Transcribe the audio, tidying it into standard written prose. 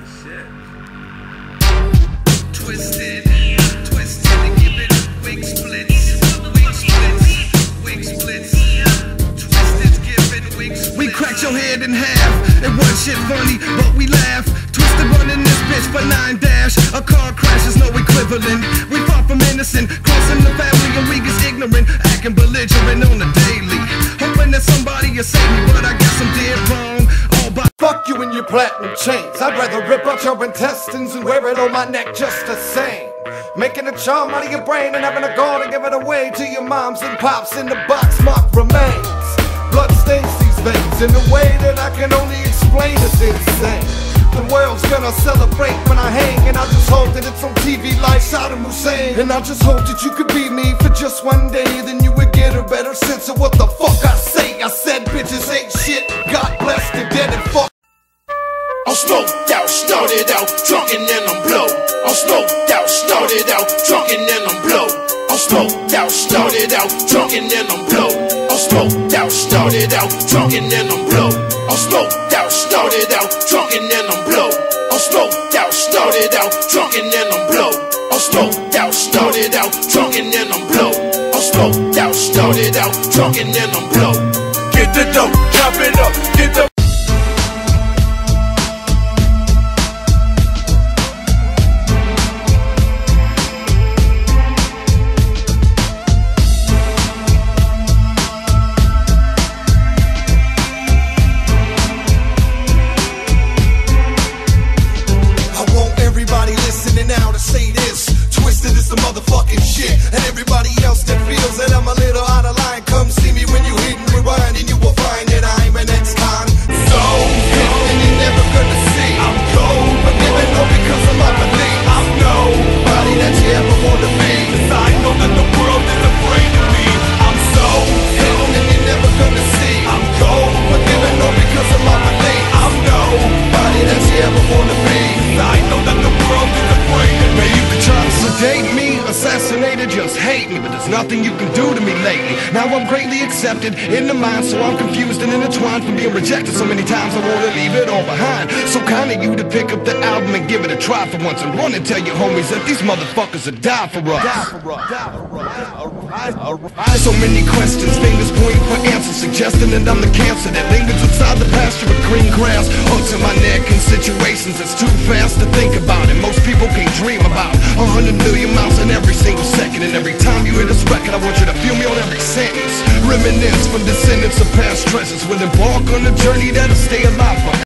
shit. Twisted, twisted and give it wing splits, wing splits, wing splits. Twisted's giving wing splits. We cracked your head in half. It wasn't shit funny, but we laugh. Twisted running this bitch for 9 dash. A car crash is no equivalent. We far from innocent, crossing the family and we get ignorant, acting belligerent on the daily, hoping that somebody will save me, but I guess I'm dead wrong. All by fuck you and your platinum chains. I'd rather rip out your intestines and wear it on my neck just the same. Making a charm out of your brain and having a goal to give it away to your moms and pops in the box marked remains. Blood stains these veins in a way that I can only explain is insane. The world's gonna celebrate when I hang, and I just hope that it's on TV like Saddam Hussein. And I just hope that you could be me for just one day, then you would get a better sense of what the fuck I say. I said bitches ain't shit, God bless the dead and fuck. I'm smoked out, started out, drunk and then I'm blow. I'm smoked out, started out, drunk and then I'm blow. I'm smoked out, started out, drunk and then I'm blow. I'm smoked out, started out, drunk and then I'm blow. I'm smoked out, started out, drunk and then I'm blow. I'm smoked out, started out, drunk and then I'm blow. I'm smoked out, started out, drunk and then I'm blow. I'm smoked out, started out, drunk and then I'm blow. Get the dope, chop it up, get the now to say this, Twisted is the motherfucking shit. And everybody else that feels that I'm a little out of line, come see me when you hit and rewind, and you will find that I'm an ex-con. So hidden and you're never gonna see. I'm cold, but never know because of my belief. I'm nobody that you ever wanna be, 'cause I know that the world is afraid of me. I'm so hidden and you're never gonna see. I'm cold, but never know because of my belief. I'm nobody that you ever wanna be, 'cause I know that the world is afraid of me. Man, you can try to sedate me, assassinate it, just hate me, but there's nothing you can do to me lately. Now I'm greatly accepted in the mind, so I'm confused and intertwined from being rejected so many times I wanna leave it all behind. So kind of you to pick up the album and give it a try for once, and run and tell your homies that these motherfuckers will die for us. So many questions, fingers pointing for answers, suggesting that I'm the cancer that lingers inside the pasture of green grass. Hooks in my neck in situations that's too fast to think about, and most people can't dream about 100 million miles in every single second. And every time you hear this record, I want you to feel me on every sentence. Reminisce from descendants of past treasures, will embark on a journey that'll stay alive forever.